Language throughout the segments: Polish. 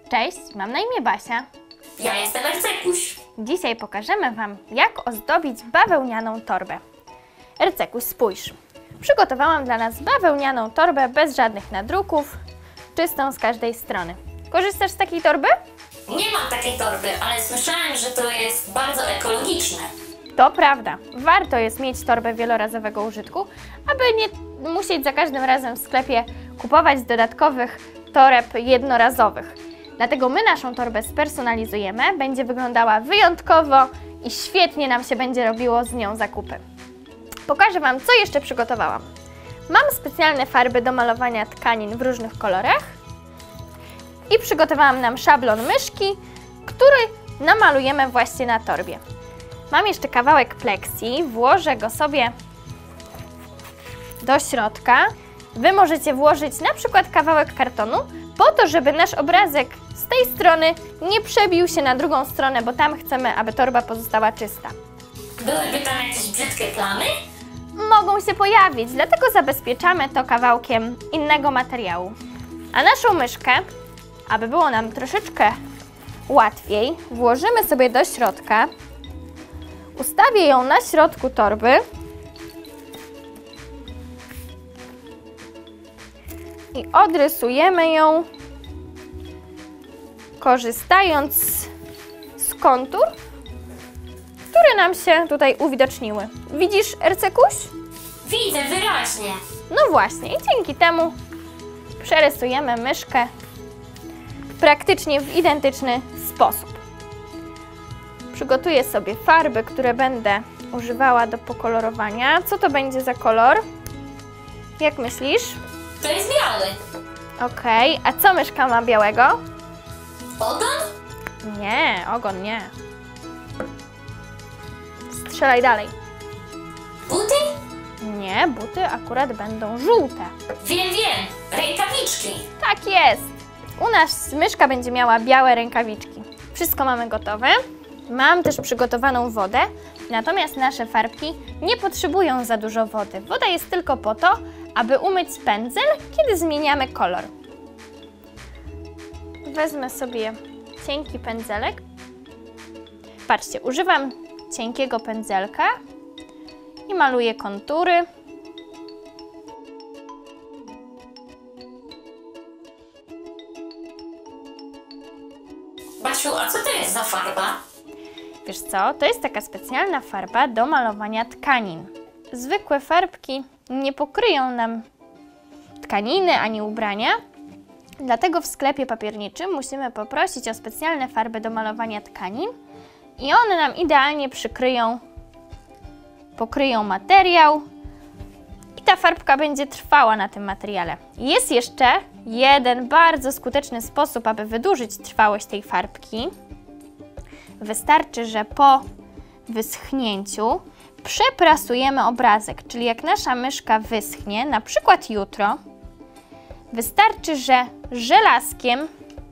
Cześć, mam na imię Basia. Ja jestem Ercekuś. Dzisiaj pokażemy Wam, jak ozdobić bawełnianą torbę. Ercekuś, spójrz. Przygotowałam dla nas bawełnianą torbę bez żadnych nadruków, czystą z każdej strony. Korzystasz z takiej torby? Nie mam takiej torby, ale słyszałem, że to jest bardzo ekologiczne. To prawda. Warto jest mieć torbę wielorazowego użytku, aby nie musieć za każdym razem w sklepie kupować dodatkowych toreb jednorazowych. Dlatego my naszą torbę spersonalizujemy, będzie wyglądała wyjątkowo i świetnie nam się będzie robiło z nią zakupy. Pokażę Wam, co jeszcze przygotowałam. Mam specjalne farby do malowania tkanin w różnych kolorach i przygotowałam nam szablon myszki, który namalujemy właśnie na torbie. Mam jeszcze kawałek pleksji, włożę go sobie do środka. Wy możecie włożyć na przykład kawałek kartonu, po to, żeby nasz obrazek z tej strony nie przebił się na drugą stronę, bo tam chcemy, aby torba pozostała czysta. Byłyby tam jakieś brzydkie plamy? Mogą się pojawić, dlatego zabezpieczamy to kawałkiem innego materiału. A naszą myszkę, aby było nam troszeczkę łatwiej, włożymy sobie do środka. Ustawię ją na środku torby i odrysujemy ją, korzystając z kontur, które nam się tutaj uwidoczniły. Widzisz, Ercekuś? Widzę wyraźnie. No właśnie, i dzięki temu przerysujemy myszkę praktycznie w identyczny sposób. Przygotuję sobie farby, które będę używała do pokolorowania. Co to będzie za kolor? Jak myślisz? To jest biały. Okej, a co myszka ma białego? Ogon? Nie, ogon nie. Strzelaj dalej. Buty? Nie, buty akurat będą żółte. Wiem. Rękawiczki. Tak jest. U nas myszka będzie miała białe rękawiczki. Wszystko mamy gotowe. Mam też przygotowaną wodę, natomiast nasze farbki nie potrzebują za dużo wody. Woda jest tylko po to, aby umyć pędzel, kiedy zmieniamy kolor. Wezmę sobie cienki pędzelek. Patrzcie, używam cienkiego pędzelka i maluję kontury. Basiu, a co to jest za farba? Wiesz co, to jest taka specjalna farba do malowania tkanin. Zwykłe farbki nie pokryją nam tkaniny ani ubrania, dlatego w sklepie papierniczym musimy poprosić o specjalne farby do malowania tkanin i one nam idealnie pokryją materiał i ta farbka będzie trwała na tym materiale. Jest jeszcze jeden bardzo skuteczny sposób, aby wydłużyć trwałość tej farbki. Wystarczy, że po wyschnięciu przeprasujemy obrazek, czyli jak nasza myszka wyschnie, na przykład jutro, wystarczy, że żelazkiem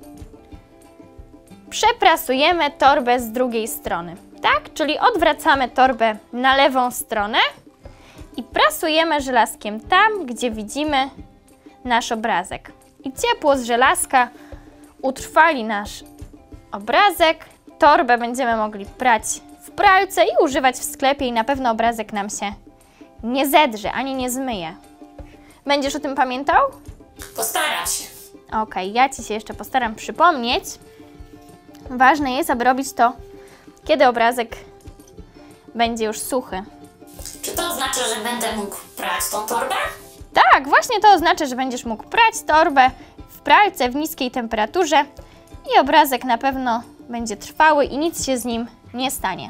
przeprasujemy torbę z drugiej strony. Tak? Czyli odwracamy torbę na lewą stronę i prasujemy żelazkiem tam, gdzie widzimy nasz obrazek. I ciepło z żelazka utrwali nasz obrazek. Torbę będziemy mogli prać w pralce i używać w sklepie i na pewno obrazek nam się nie zedrze, ani nie zmyje. Będziesz o tym pamiętał? Postaram się. Okej, ja Ci się jeszcze postaram przypomnieć. Ważne jest, aby robić to, kiedy obrazek będzie już suchy. Czy to oznacza, że będę mógł prać tą torbę? Tak, właśnie to oznacza, że będziesz mógł prać torbę w pralce w niskiej temperaturze i obrazek na pewno będzie trwały i nic się z nim nie stanie.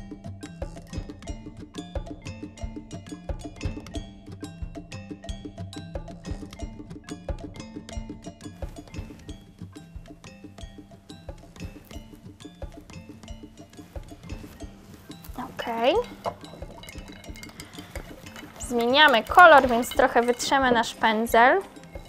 Ok. Zmieniamy kolor, więc trochę wytrzemy nasz pędzel.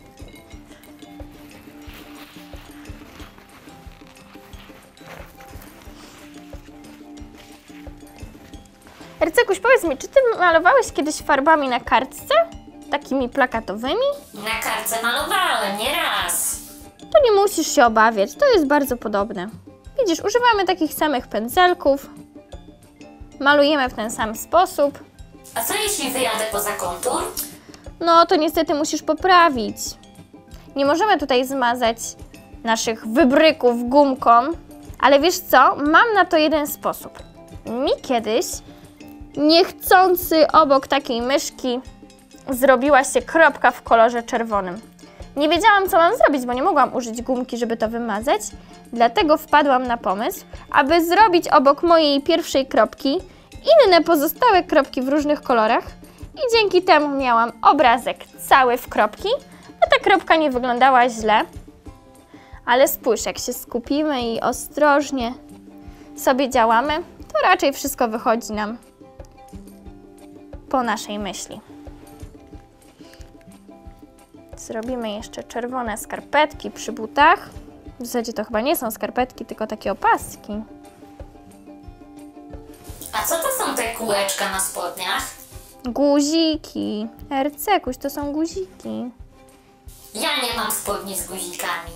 Ercekuś, powiedz mi, czy Ty malowałeś kiedyś farbami na kartce? Takimi plakatowymi? Na kartce malowałem, nie raz. to nie musisz się obawiać, to jest bardzo podobne. Widzisz, używamy takich samych pędzelków, malujemy w ten sam sposób. A co jeśli wyjadę poza kontur? No to niestety musisz poprawić. Nie możemy tutaj zmazać naszych wybryków gumką, ale wiesz co, mam na to jeden sposób. Mi kiedyś, niechcący obok takiej myszki, zrobiła się kropka w kolorze czerwonym. Nie wiedziałam, co mam zrobić, bo nie mogłam użyć gumki, żeby to wymazać, dlatego wpadłam na pomysł, aby zrobić obok mojej pierwszej kropki inne pozostałe kropki w różnych kolorach i dzięki temu miałam obrazek cały w kropki, a ta kropka nie wyglądała źle. Ale spójrz, jak się skupimy i ostrożnie sobie działamy, to raczej wszystko wychodzi nam po naszej myśli. Zrobimy jeszcze czerwone skarpetki przy butach. W zasadzie to chyba nie są skarpetki, tylko takie opaski. A co to są te kółeczka na spodniach? Guziki. Ercekuś, to są guziki. Ja nie mam spodni z guzikami.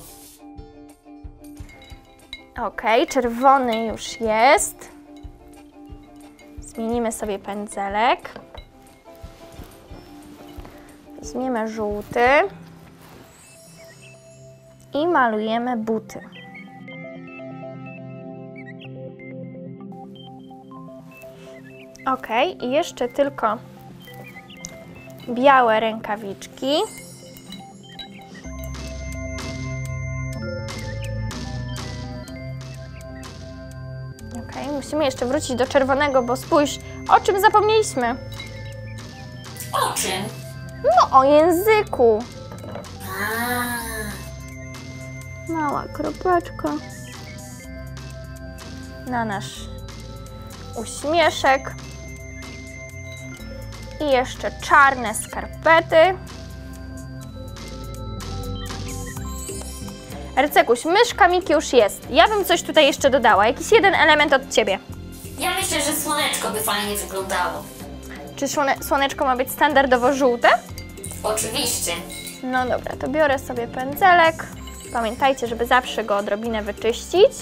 Ok, czerwony już jest. Zmienimy sobie pędzelek. Weźmiemy żółty i malujemy buty. Ok, i jeszcze tylko białe rękawiczki. Ok, musimy jeszcze wrócić do czerwonego, bo spójrz, o czym zapomnieliśmy. O czym? No, o języku. A, Mała kropeczka na nasz uśmieszek. I jeszcze czarne skarpety. Ercekuś, myszka Miki już jest. Ja bym coś tutaj jeszcze dodała. Jakiś jeden element od Ciebie. ja myślę, że słoneczko by fajnie wyglądało. Czy słoneczko ma być standardowo żółte? Oczywiście. No dobra, to biorę sobie pędzelek. Pamiętajcie, żeby zawsze go odrobinę wyczyścić.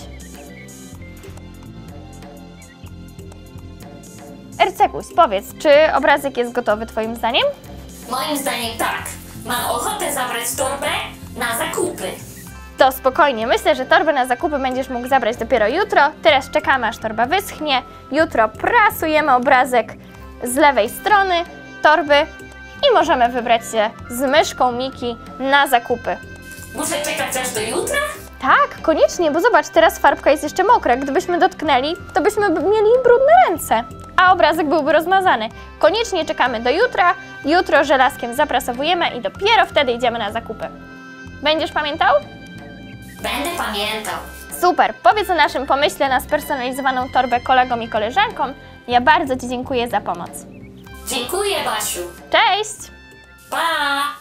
Ercekuś, powiedz, czy obrazek jest gotowy Twoim zdaniem? Moim zdaniem tak. Mam ochotę zabrać torbę na zakupy. To spokojnie, myślę, że torbę na zakupy będziesz mógł zabrać dopiero jutro. Teraz czekamy, aż torba wyschnie. Jutro prasujemy obrazek z lewej strony torby i możemy wybrać się z myszką Miki na zakupy. Muszę czekać aż do jutra? Tak, koniecznie, bo zobacz, teraz farbka jest jeszcze mokra. Gdybyśmy dotknęli, to byśmy mieli brudne ręce, a obrazek byłby rozmazany. Koniecznie czekamy do jutra. Jutro żelazkiem zaprasowujemy i dopiero wtedy idziemy na zakupy. Będziesz pamiętał? Będę pamiętał. Super! Powiedz o naszym pomyśle na spersonalizowaną torbę kolegom i koleżankom. Ja bardzo Ci dziękuję za pomoc. Dziękuję, Basiu. Cześć! Pa!